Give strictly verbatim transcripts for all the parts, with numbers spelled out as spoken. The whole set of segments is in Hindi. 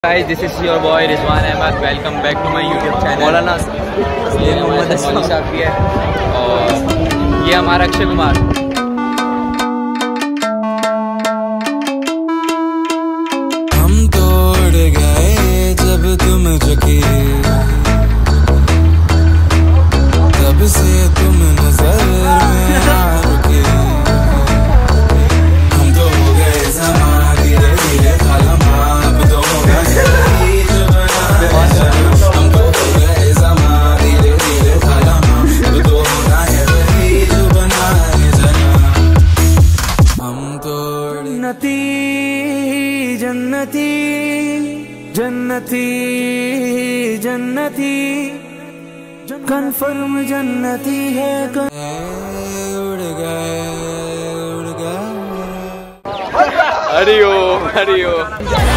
Guys, this is your boy Rizwan Ahmed. Welcome back to my YouTube channel. मौलाना ये मोहम्मद मौली साहब भी है और ये हमारा अक्षय कुमार। हम तोड़ गए जब तुम झुके, तब से तुम नजर में आ रुके। हम तो हो गए ज़मा धीरे धीरे खालमा, अब तो हो गए जन्नती जन्नती जन्नती कन्फर्म जन्नती है। उड़ गए उड़ गए। हरिओम हरिओम।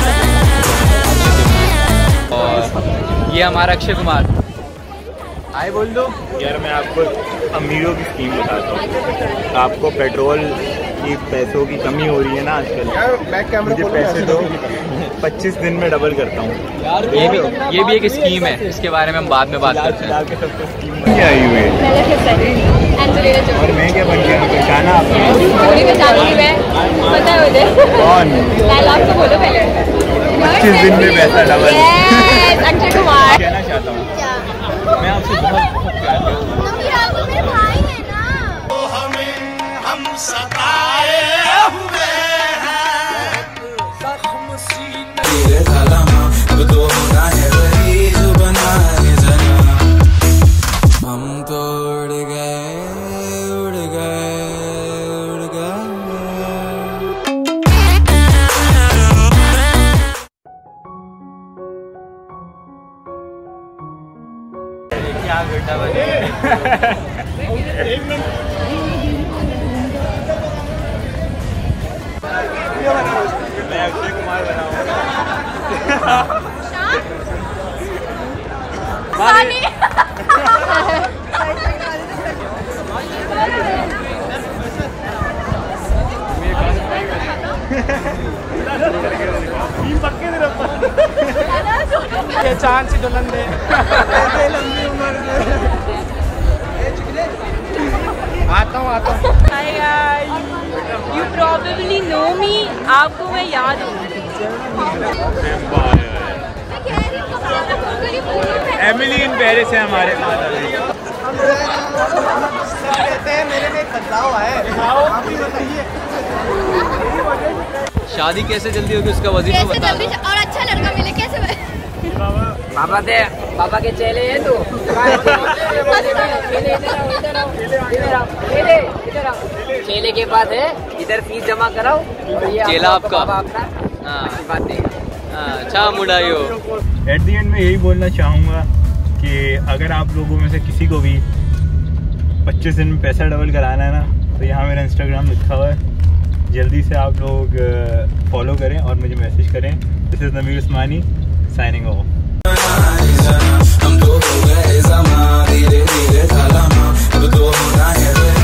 और ये हमारा अक्षय कुमार। आए बोल दो यार। मैं आपको अमीरों की स्कीम बताता हूँ। आपको पेट्रोल की पैसों की कमी हो रही है ना आजकल, मुझे पैसे दो, पच्चीस दिन में डबल करता हूँ। ये भी ये भी एक स्कीम है, इसके बारे में हम बाद में बात करते हैं। के सबको स्कीम क्या आई हुई है और मैं क्या बन गया? पहचाना आपने? कौन? बोलो पहले। पच्चीस दिन में पैसा डबल। अक्षय कुमार। कहना चाहता हूँ मैं आपसे बहुत बहुत प्यार करता हूँ। हम तो उड़ गए उड़ गए उड़ गए। क्या बेटा बने। मैं अक्षय कुमार बनाऊंगा। चांद सी दुल्हन दे। आता हूँ आता हूँ। Hi guys, you probably know me. आपको मैं याद हूँ। एमिली इन पेरिस है हमारे साथ अभी। कहते हैं मेरे में बदलाव आया है, आप भी बताइए। शादी कैसे जल्दी होगी उसका वजीफा कैसे बता जल्दी दो। और अच्छा लड़का मिले कैसे? पापा दे पापा के चेले हैं तू। चेले के पास है, इधर फीस जमा कराओ। चेला आपका? हाँ अच्छा मुड़ाइयो। एट दी एंड में यही बोलना चाहूँगा कि अगर आप लोगों में से किसी को भी पच्चीस दिन में पैसा डबल कराना है ना, तो यहाँ मेरा इंस्टाग्राम लिखा हुआ है। जल्दी से आप लोग फॉलो करें और मुझे मैसेज करें। दिस इज़ नमीर उस्मानी साइनिंग ऑफ। हम तो हो गए ज़मा धीरे धीरे खालमा, अब तो होना है।